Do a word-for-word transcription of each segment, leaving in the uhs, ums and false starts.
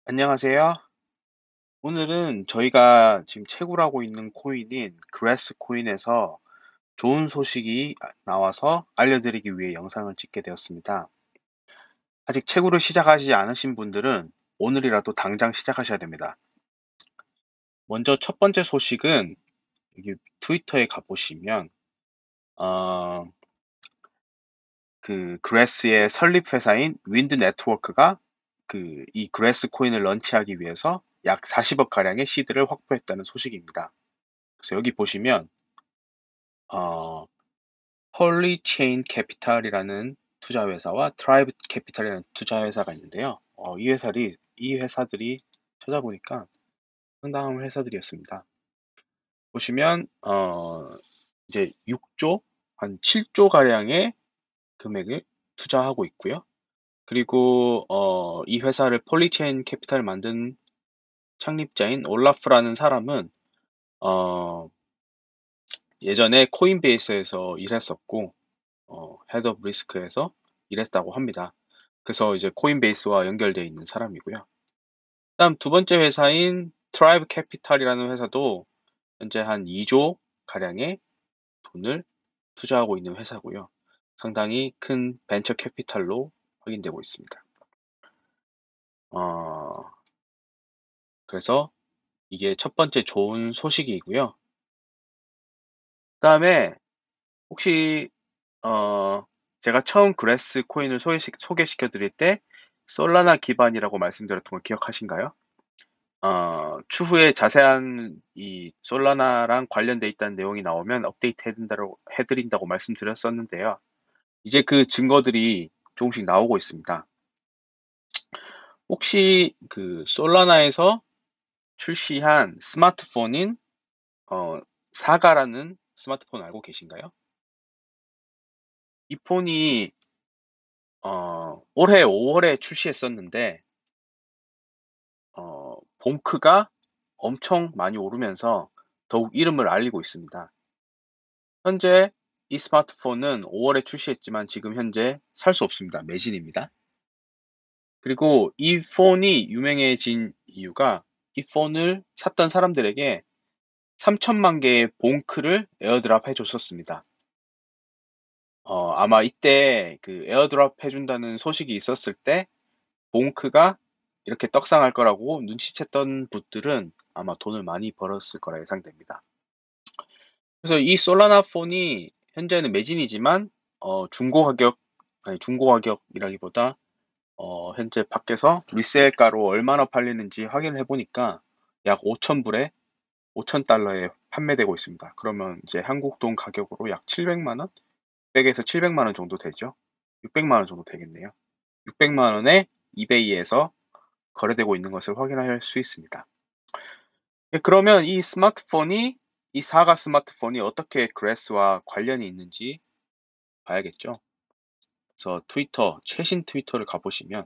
안녕하세요. 오늘은 저희가 지금 채굴하고 있는 코인인 그래스 코인에서 좋은 소식이 아- 나와서 알려드리기 위해 영상을 찍게 되었습니다. 아직 채굴을 시작하지 않으신 분들은 오늘이라도 당장 시작하셔야 됩니다. 먼저 첫 번째 소식은 여기 트위터에 가보시면 어, 그 그래스의 설립 회사인 윈드 네트워크가 그 이 그래스 코인을 런치하기 위해서 약 사십억 가량의 시드를 확보했다는 소식입니다. 그래서 여기 보시면 어, 폴리체인 캐피탈이라는 투자 회사와 트라이브 캐피탈이라는 투자 회사가 있는데요. 어, 이 회사들이 이 회사들이 찾아보니까 상당한 회사들이었습니다. 보시면 어, 이제 육 조 한 칠 조 가량의 금액을 투자하고 있고요. 그리고 어, 이 회사를 폴리체인 캐피탈을 만든 창립자인 올라프라는 사람은 어, 예전에 코인베이스에서 일했었고 어, 헤드 오브 리스크에서 일했다고 합니다. 그래서 이제 코인베이스와 연결되어 있는 사람이고요. 다음 두 번째 회사인 트라이브 캐피탈이라는 회사도 현재 한 이 조 가량의 돈을 투자하고 있는 회사고요. 상당히 큰 벤처 캐피탈로 확인되고 있습니다. 어, 그래서 이게 첫 번째 좋은 소식이고요. 그다음에 혹시 어, 제가 처음 그래스 코인을 소개시, 소개시켜 드릴 때 솔라나 기반이라고 말씀드렸던 걸 기억하신가요? 어, 추후에 자세한 이 솔라나랑 관련돼 있다는 내용이 나오면 업데이트 해드린다고, 해드린다고 말씀드렸었는데요. 이제 그 증거들이 조금씩 나오고 있습니다. 혹시 그 솔라나에서 출시한 스마트폰인 어, 사가라는 스마트폰 알고 계신가요? 이 폰이 어, 올해 오월에 출시했었는데 어, 봉크가 엄청 많이 오르면서 더욱 이름을 알리고 있습니다. 현재 이 스마트폰은 오월에 출시했지만 지금 현재 살 수 없습니다. 매진입니다. 그리고 이 폰이 유명해진 이유가 이 폰을 샀던 사람들에게 삼천만 개의 봉크를 에어드랍 해줬었습니다. 어, 아마 이때 그 에어드랍 해준다는 소식이 있었을 때 봉크가 이렇게 떡상할 거라고 눈치챘던 분들은 아마 돈을 많이 벌었을 거라 예상됩니다. 그래서 이 솔라나 폰이 현재는 매진이지만 어, 중고 가격, 아니 중고 가격이라기보다 어, 현재 밖에서 리셀가로 얼마나 팔리는지 확인을 해보니까 약 오천 불에 오천 달러에 판매되고 있습니다. 그러면 이제 한국 돈 가격으로 약 칠백만 원? 백에서 칠백만 원 정도 되죠. 육백만 원 정도 되겠네요. 육백만 원에 이베이에서 거래되고 있는 것을 확인할 수 있습니다. 예, 그러면 이 스마트폰이 이 사가 스마트폰이 어떻게 그래스와 관련이 있는지 봐야겠죠. 그래서 트위터, 최신 트위터를 가보시면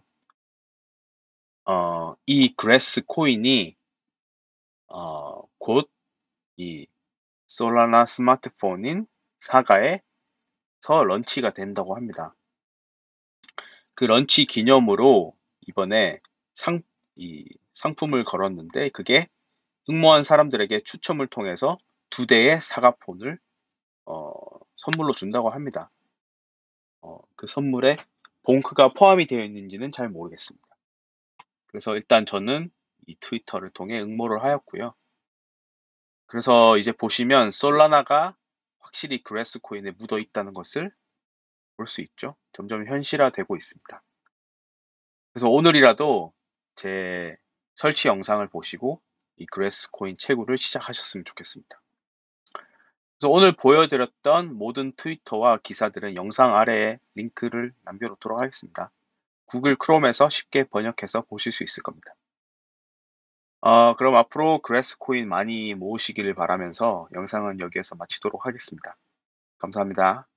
어, 이 그래스 코인이 어, 곧 이 솔라나 스마트폰인 사가에서 런치가 된다고 합니다. 그 런치 기념으로 이번에 상, 이 상품을 걸었는데 그게 응모한 사람들에게 추첨을 통해서 두 대의 사과폰을 어, 선물로 준다고 합니다. 어, 그 선물에 봉크가 포함이 되어 있는지는 잘 모르겠습니다. 그래서 일단 저는 이 트위터를 통해 응모를 하였고요. 그래서 이제 보시면 솔라나가 확실히 그래스 코인에 묻어 있다는 것을 볼 수 있죠. 점점 현실화되고 있습니다. 그래서 오늘이라도 제 설치 영상을 보시고 이 그래스 코인 채굴을 시작하셨으면 좋겠습니다. 그래서 오늘 보여드렸던 모든 트위터와 기사들은 영상 아래에 링크를 남겨놓도록 하겠습니다. 구글 크롬에서 쉽게 번역해서 보실 수 있을 겁니다. 어, 그럼 앞으로 그래스 코인 많이 모으시기를 바라면서 영상은 여기에서 마치도록 하겠습니다. 감사합니다.